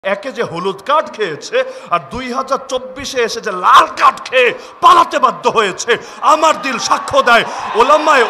একে যে হলুদ কার্ড খেয়েছে আর 2024-এ এসে যে লাল কার্ড খেয়ে পালাতে বাধ্য হয়েছে, আমার দিল সাক্ষ্য দেয় ওলামায়ে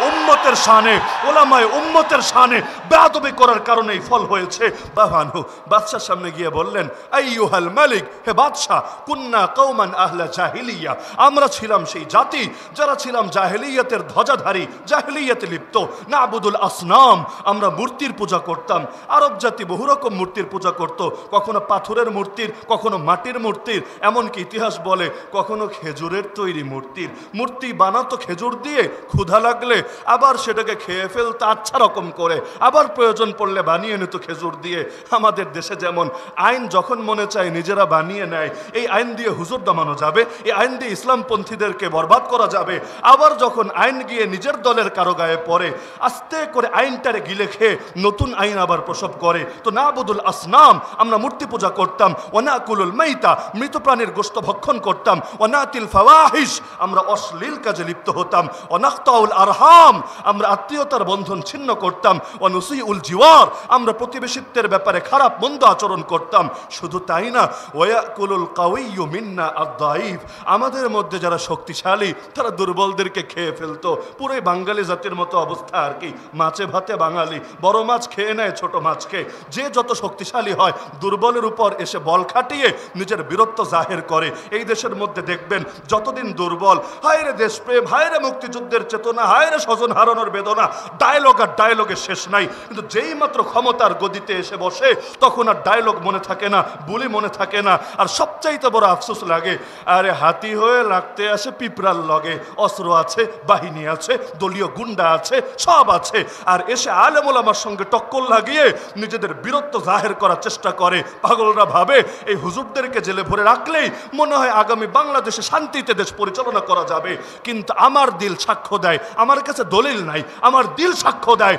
উম্মতের শানে বেয়াদবি করার কারণে এই ফল হয়েছে। বাহানু বাদশার সামনে গিয়ে বললেন, আইয়ুহাল মালিক, হে বাদশা, কুন্না কওমান আহলা জাহিলিয়া, আমরা ছিলাম সেই জাতি যারা ছিলাম জাহেলিয়াতের ধ্বজাধারী, জাহেলিয়াতে লিপ্ত। নাবুদুল আসনাম, আমরা মূর্তির পূজা করতাম। আরব জাতি বহু রকম মূর্তির পূজা করত, কখনো পাথরের মূর্তির, কখনো মাটির মূর্তির, এমনকি ইতিহাস বলে কখনো খেজুরের তৈরি মূর্তি বানাতো খেজুর দিয়ে, ক্ষুধা লাগলে আবার সেটাকে খেয়ে ফেলতো আচ্ছা রকম করে, আবার প্রয়োজন পড়লে বানিয়ে নিত খেজুর দিয়ে। আমাদের দেশে যেমন আইন যখন মনে চায় নিজেরা বানিয়ে নেয়, এই আইন দিয়ে হুজুর দমানো যাবে, এই আইন দিয়ে ইসলামপন্থীদেরকে বরবাদ করা যাবে। আবার যখন আইন গিয়ে নিজের দলের কারো গায়ে পড়ে, আস্তে করে আইনটারে গিলে খেয়ে নতুন আইন আবার প্রসব করে। তো নাবুদুল আসনাম, আমরা মূর্তি পূজা করতাম। ওয়ানাকুলুল মাইতা, মৃত প্রাণীর গোশত ভক্ষণ করতাম। ওয়ানাতিল ফাওয়াহিশ, আমরা অশ্লীল কাজে লিপ্ত হতাম। ওয়ানাকতাউল আরহাম, আমরা আত্মীয়তার বন্ধন ছিন্ন করতাম। ওয়ানুসিউল জিওয়ার, আমরা প্রতিবেশিত্বের ব্যাপারে খারাপ মন্দ আচরণ করতাম। শুধু তাই না, ওয়ায়াকুলুল কাওয়িয়্যু মিন্না আদ-দাঈফ, আমাদের মধ্যে যারা শক্তিশালী তারা দুর্বলদেরকে খেয়ে ফেলতো। পুরোই বাঙালি জাতির মতো অবস্থা আর কি, মাছে ভাতে বাঙালি, বড় মাছ খেয়ে নেয় ছোট মাছকে। যে যত শক্তিশালী হয় দুর্বলের উপর এসে বল খাটিয়ে নিজের বীরত্ব জাহের করে। এই দেশের মধ্যে দেখবেন যতদিন দুর্বল, হায় রে দেশপ্রেম, হায় রে মুক্তিযুদ্ধের চেতনা, হায় রে স্বজন হারানোর বেদনা, ডায়লগ আর ডায়লগের শেষ নাই। কিন্তু যেই মাত্র ক্ষমতার গদিতে এসে বসে তখন আর ডায়লগ মনে থাকে না, বুলি মনে থাকে না। আর সবচাইতে বড় আফসোস লাগে, আরে হাতি হয়ে লাগতে আসে পিঁপড়ার লগে, অস্ত্র আছে, বাহিনী আছে, দলীয় গুন্ডা আছে, সব আছে, আর এসে আলেম ওলামার সঙ্গে টক্কর লাগিয়ে নিজেদের বীরত্ব জাহের করার চেষ্টা করে। পাগলরা ভাবে এই হুজুরদেরকে জেলে ভরে রাখলেই মনে হয় আগামী বাংলাদেশে শান্তিতে দেশ পরিচালনা করা যাবে। কিন্তু আমার দিল সাক্ষ্য দেয়, আমার কাছে দলিল নাই, আমার দিল সাক্ষ্য দেয়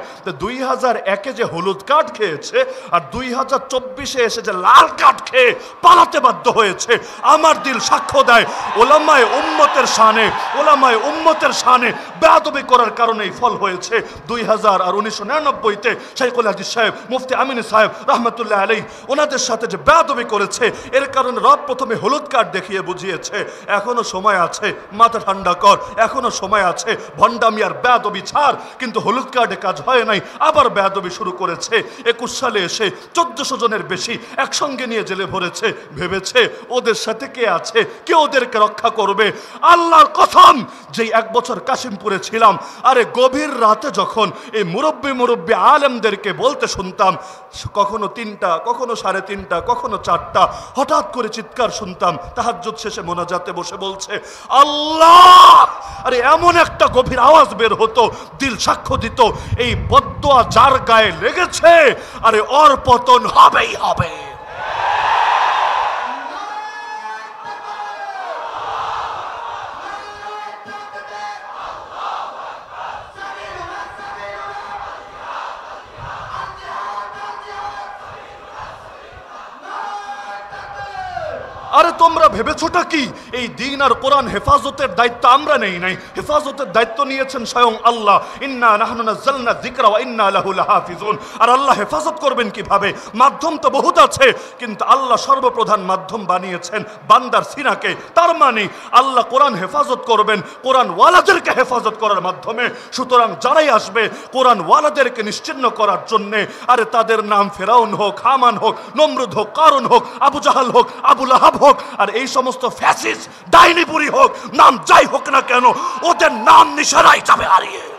2001-এ যে হলুদ কার্ড খেয়েছে আর 2024-এ এসে যে লাল কার্ড খেয়ে পালাতে বাধ্য হয়েছে, আমার দিল সাক্ষ্য দেয় ওলামায়ে উম্মতের শানে বেয়াদবি করার কারণে এই ফল হয়েছে। 2000 আর 1999-তে শাইখুল হাদিস সাহেব, মুফতি আমিন সাহেব রহমতুল্লাহ আলাইহি, ওনাদের সাথে যে বেয়াদবি করেছে, এর কারণে রব প্রথমে হলুদ কার্ড দেখিয়ে বুঝিয়েছে এখনো সময় আছে, মাথা ঠান্ডা কর, এখনো সময় আছে, ভণ্ডামি আর বেয়াদবি ছাড়। কিন্তু হলুদ কার্ডে কাজ হয় নাই, আবার বেয়াদবি শুরু করেছে। 21 সালে এসে 1400 জনের বেশি একসঙ্গে নিয়ে জেলে ভরেছে, ভেবেছে ওদের সাথে কে আছে, কে ওদেরকে রক্ষা করবে। আল্লাহর কসম, যেই 1 বছর কাশিমপুরে ছিলাম, আরে গভীর রাতে যখন এই মুরব্বী আলেমদেরকে বলতে শুনতাম, কখনো 3টা, কখনো 3:30, কখনো 4টা, হঠাৎ করে চিৎকার শুনতাম, তাহাজ্জুদ শেষে মোনাজাতে বসে বলছে আল্লাহ। আরে এমন একটা গভীর আওয়াজ বের হতো, দিল সাক্ষ্য দিত এই বদদোয়া যার গায়ে লেগেছে, আরে ওর পতন হবেই হবে। আরে তোমরা ভেবেছোটা কি এই দিন আর কোরআন হেফাজতের দায়িত্ব আমরা নেই নাই? হেফাজতের দায়িত্ব নিয়েছেন স্বয়ং আল্লাহ। ইন্না নাহনু নাযালনা যিকরা ওয়া ইন্না লাহু লাহাফিজুন। আর আল্লাহ হেফাজত করবেন কিভাবে? মাধ্যম তো বহুত আছে, কিন্তু আল্লাহ সর্বপ্রধান মাধ্যম বানিয়েছেন বান্দার সিনাকে। তার মানে আল্লাহ কোরআন হেফাজত করবেন কোরআন ওয়ালাদেরকে হেফাজত করার মাধ্যমে। সুতরাং যারাই আসবে কোরআন ওয়ালাদেরকে নিশ্চিহ্ন করার জন্যে, আরে তাদের নাম ফেরাউন হোক, হামান হোক, নমরুদ হোক, কারুন হোক, আবু জাহাল হোক, আবু লাহাব হোক, আর এই সমস্ত ফ্যাসিস্ট ডাইনিপুরি হোক, নাম যাই হোক না কেন, ওদের নাম নিশানায় যাবে হারিয়ে।